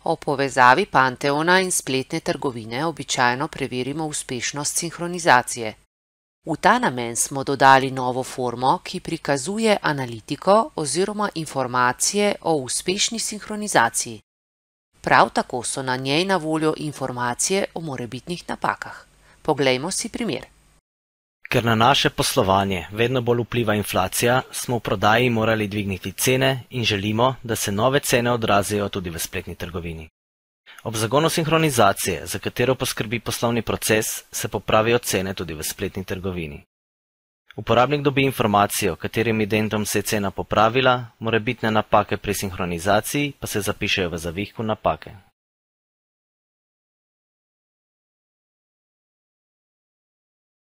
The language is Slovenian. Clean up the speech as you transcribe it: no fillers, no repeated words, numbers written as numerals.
O povezavi Pantheona in spletne trgovine običajno preverimo uspešnost sinhronizacije. V ta namen smo dodali novo formo, ki prikazuje analitiko oziroma informacije o uspešni sinhronizaciji. Prav tako so na njej na voljo informacije o morebitnih napakah. Poglejmo si primer. Ker na naše poslovanje vedno bolj vpliva inflacija, smo v prodaji morali dvigniti cene in želimo, da se nove cene odrazijo tudi v spletni trgovini. Ob zagonu sinhronizacije, za katero poskrbi poslovni proces, se popravijo cene tudi v spletni trgovini. Uporabnik dobi informacijo, katerim identom se je cena popravila, morebitne napake pri sinhronizaciji pa se zapišejo v zavihku napake.